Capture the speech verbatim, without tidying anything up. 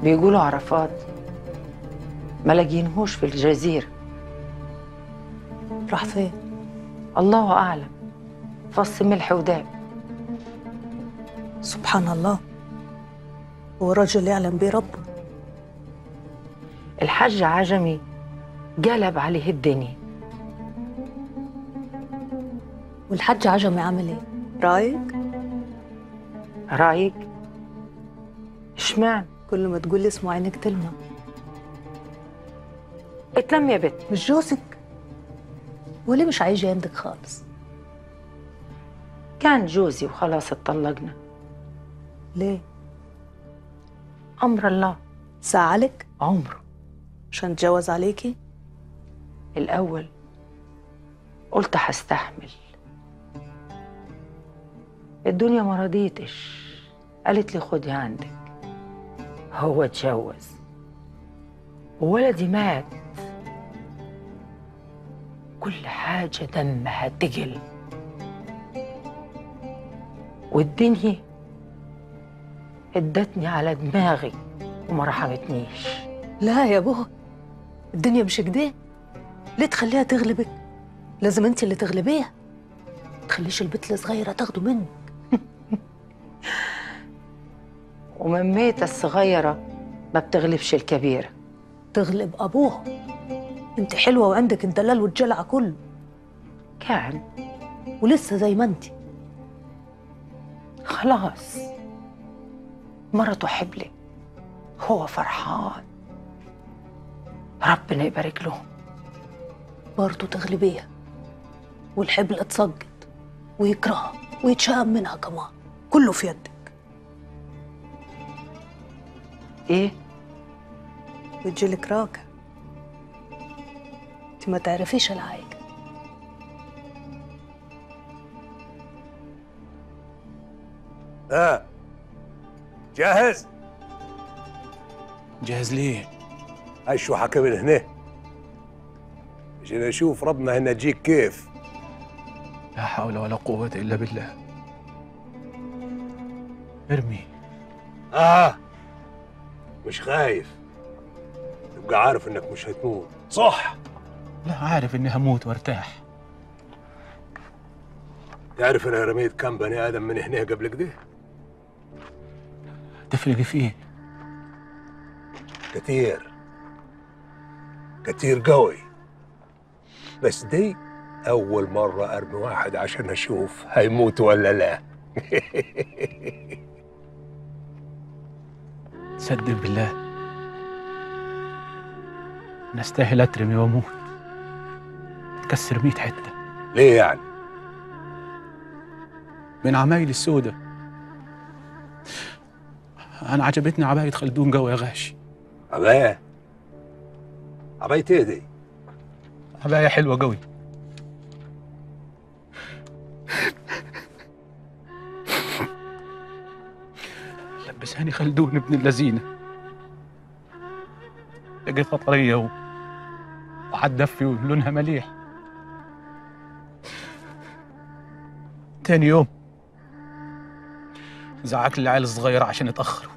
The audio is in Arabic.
بيقولوا عرفات ما لاقينهوش في الجزيرة. راح فين؟ الله أعلم، فص ملح وداب. سبحان الله، هو رجل يعلم بيه ربه. الحاج عجمي قلب عليه الدنيا. والحاج عجمي عامل ايه؟ رايق؟ رايق؟ اشمعنى؟ كل ما تقول اسمه عينك تلمع. اتلم يا بت. مش جوزك؟ وليه مش عايجة عندك خالص؟ كان جوزي وخلاص اتطلقنا. ليه؟ أمر الله. زعلك؟ عمره. عشان اتجوز عليكي؟ الأول قلت هستحمل، الدنيا ما رضيتش، قالت لي خدي عندك. هو اتجوز وولدي مات، كل حاجة دمها تقل، والدنيا ادتني على دماغي وما رحمتنيش. لا يا بوه، الدنيا مش كده. ليه تخليها تغلبك؟ لازم انت اللي تغلبيها. تخليش البت الصغيرة تاخده منك. ومميتة الصغيرة ما بتغلبش الكبيرة. تغلب أبوها. انت حلوة وعندك الدلال والجلع كله. كان ولسه زي ما انت. خلاص مرته حبلة، هو فرحان، ربنا يبارك له. برضه تغلبيها، والحبل اتسجد ويكرهها ويتشائم منها كمان، كله في يدك. ايه؟ وتجيلك راكع. انت ما تعرفيش العايقة. اه جاهز؟ جاهز ليه؟ هاي شو حكى من هنا؟ عشان اشوف ربنا هنا جيك كيف. لا حول ولا قوة إلا بالله. ارمي. اه مش خايف؟ تبقى عارف انك مش هتموت صح؟ لا، عارف إني هموت وارتاح. تعرف انا رميت كم بني ادم من هنا قبل كده؟ تفرق فيه؟ كتير كتير قوي، بس دي أول مرة أرمي واحد عشان أشوف هيموت ولا لا. صدق بالله أنا أستاهل أترمي وأموت، أتكسر ميت حتة. ليه يعني؟ من عمايل السودة. أنا عجبتني عباية خلدون قوي يا غاشي. عباية؟ عباية إيه دي؟ عباية حلوة قوي. لبساني خلدون ابن اللذينة، لقيتها طرية وعالدفي ولونها مليح. تاني يوم زعقت العيال الصغيرة عشان اتأخروا،